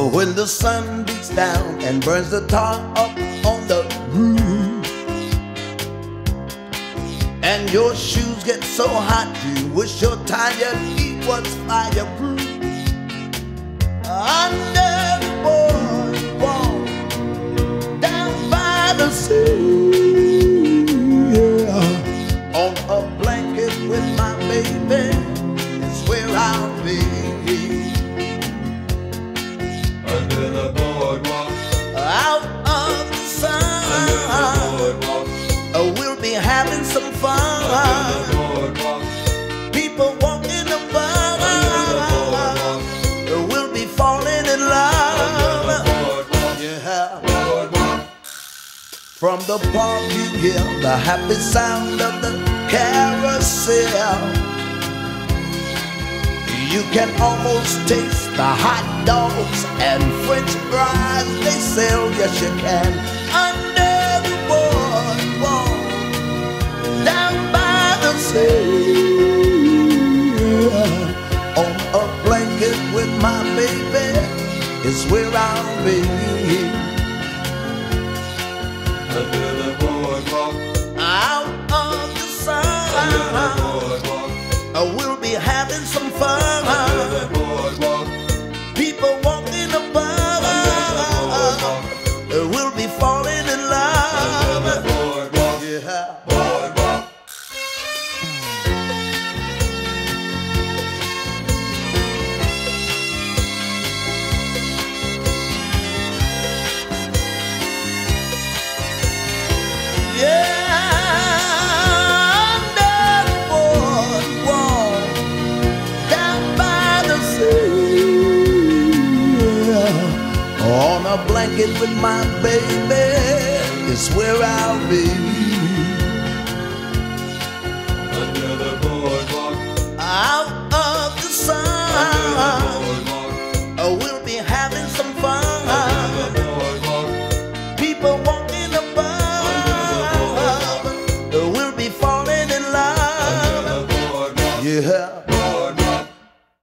When the sun beats down and burns the tar up on the roof, and your shoes get so hot you wish your tired feet was fireproof. Under the boardwalk, down by the sea, yeah. On a blanket with my baby is where I'll be. Under the boardwalk, Out of the sun, under the boardwalk, we'll be having some fun. under the boardwalk, People walking above, we'll be falling in love. Yeah. From the park you hear the happy sound of the carousel. You can almost taste the hot dogs and French fries they sell. Yes, you can. Under the boardwalk, down by the sea, yeah. On a blanket with my baby is where I'll be. under the boardwalk, Out of the sun, under the boardwalk, we'll be having some fun. under the boardwalk, People walking above, we'll be falling in love. under the boardwalk, Yeah. boardwalk. Yeah, under the boardwalk, down by the sea, yeah. On a blanket with my baby is where I'll be. Under the boardwalk, Out of the sun, boardwalk, we'll be having some fun. under the boardwalk, People walking